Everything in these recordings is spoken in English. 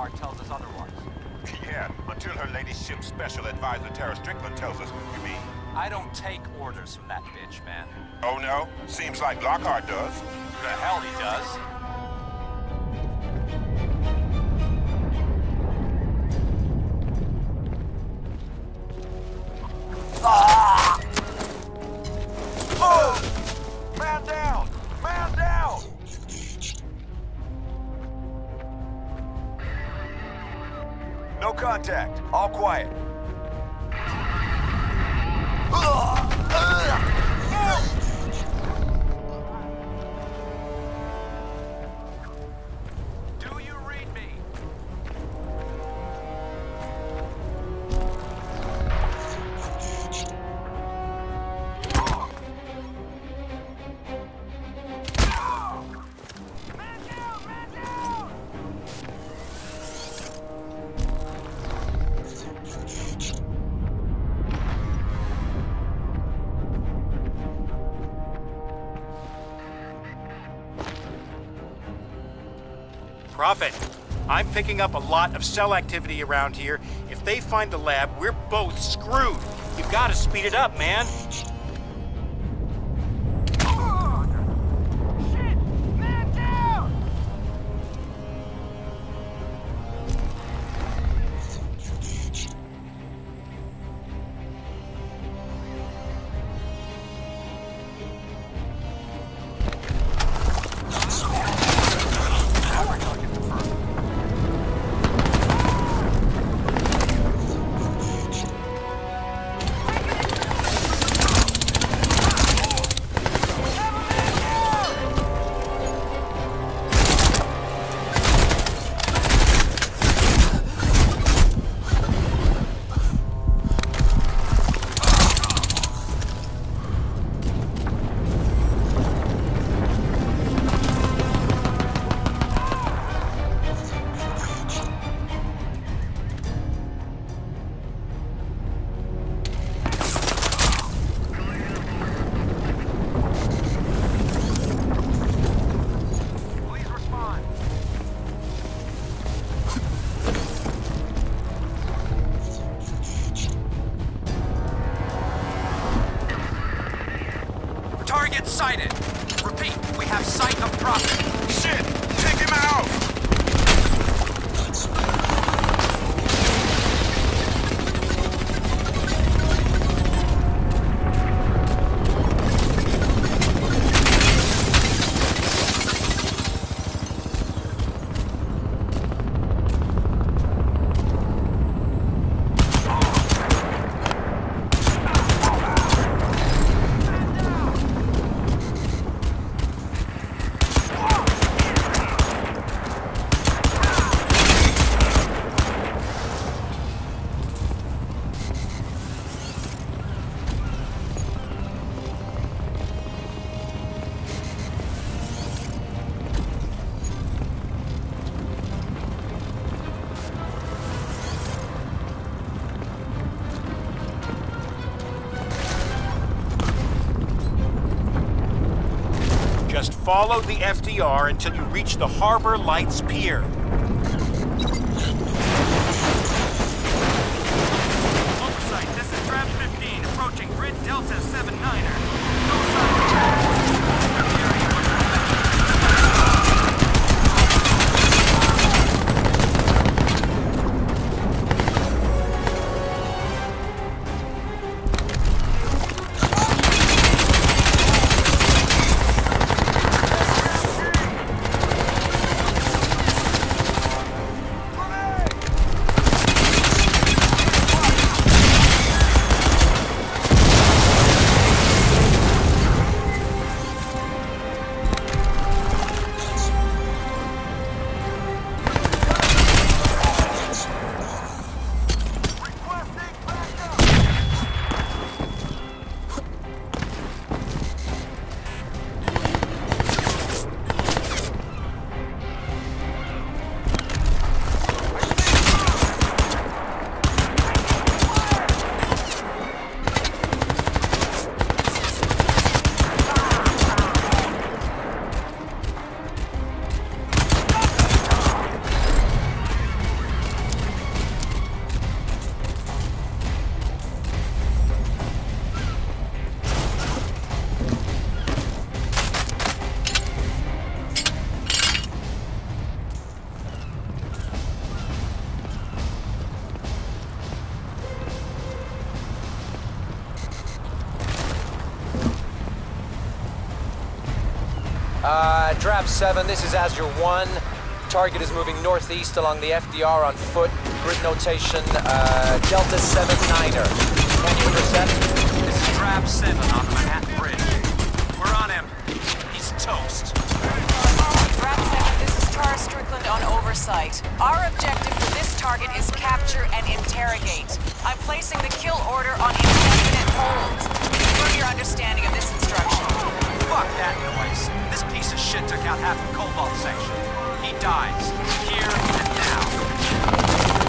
Lockhart tells us otherwise. Yeah, until her ladyship special advisor Tara Strickland tells us, you mean? I don't take orders from that bitch, man. Oh no? Seems like Lockhart does. The hell he does. Ah! Oh! Man down! Man down! No contact. All quiet. Do you read me? Man down! Man down! Prophet, I'm picking up a lot of cell activity around here. If they find the lab, we're both screwed. You gotta speed it up, man. Shit! Man down! Please respond. Target sighted. Repeat, we have sight of Prophet. Shit! Take him out! Just follow the FDR until you reach the Harbor Lights Pier. Oversight, this is Trap 15, approaching Grid Delta 79er. No sign of traffic. Area was Drab 7, this is Azure 1. Target is moving northeast along the FDR on foot. Grid notation, Delta 79er. Can you intercept? This is Drab 7 on the Manhattan Bridge. We're on him. He's toast. Drab 7, this is Tara Strickland on oversight. Our objective for this target is capture and interrogate. I'm placing the kill order on indefinite hold. Confirm your understanding of this instruction. Fuck that noise. This piece of shit took out half the Cobalt section. He dies. Here and now.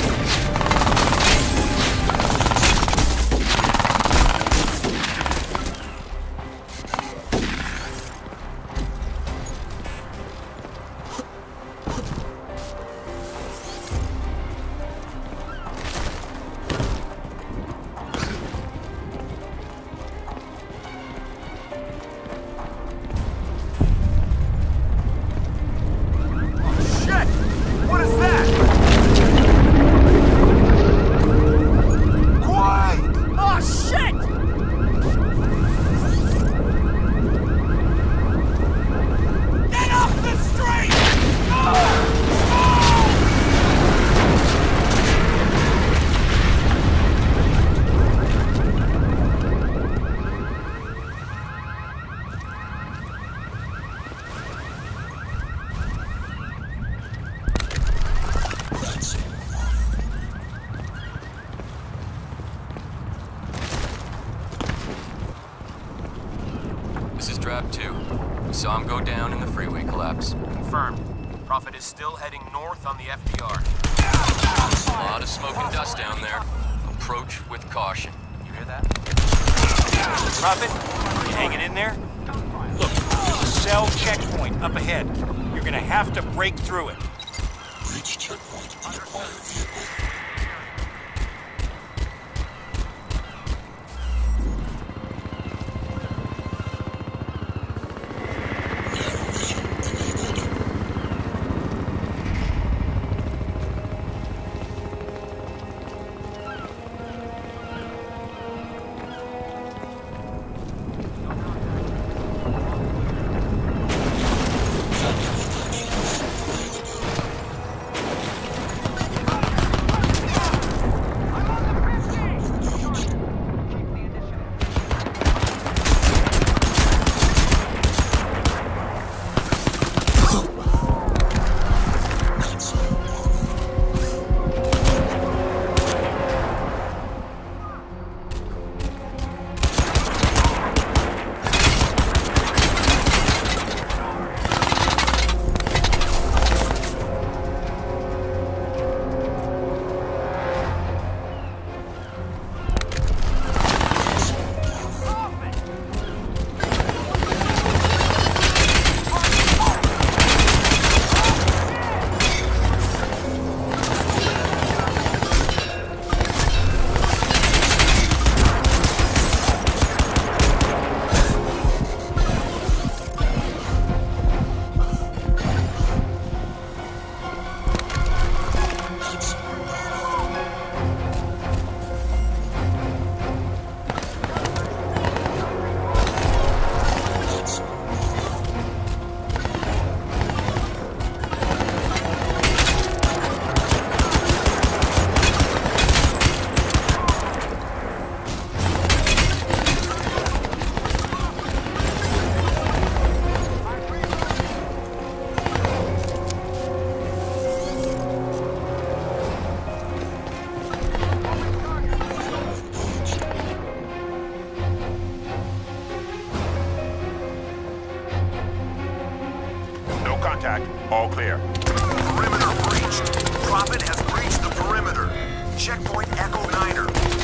This is Drab 2. We saw him go down in the freeway collapse. Confirmed. Prophet is still heading north on the FDR. A lot of smoke and dust down there. Approach with caution. You hear that? Prophet, you hanging in there? Look, there's a cell checkpoint up ahead. You're gonna have to break through it. Reach checkpoint and acquire vehicle. Contact. All clear. Perimeter breached. Prophet has breached the perimeter. Checkpoint Echo Niner.